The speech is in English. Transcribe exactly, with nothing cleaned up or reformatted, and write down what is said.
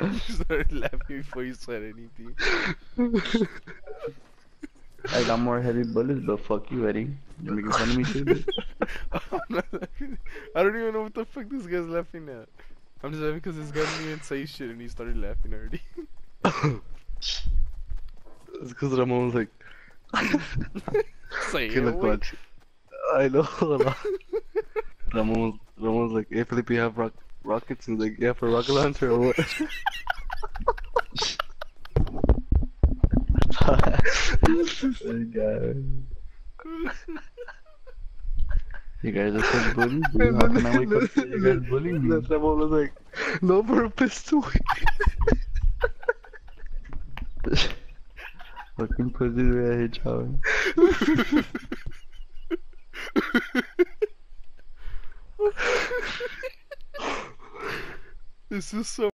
You started laughing before you said anything. I got more heavy bullets, but fuck you, Eddie. You're making fun of me too, bitch. I'm not laughing. I don't even know what the fuck this guy's laughing at. I'm just laughing because this guy didn't even say shit and he started laughing already. It's because Ramon was like, Say okay, it, look, wait. watch. I know. Hold on. Ramon was, Ramon was like, hey, Felipe, you have rock, rockets? And he's like, yeah, for rocket launcher or what? This guy. You guys are such bullies, dude. How can I wake up to you guys bullying me? Then Ramon was like, no, for a pistol. Fucking pussy red hit child. This is so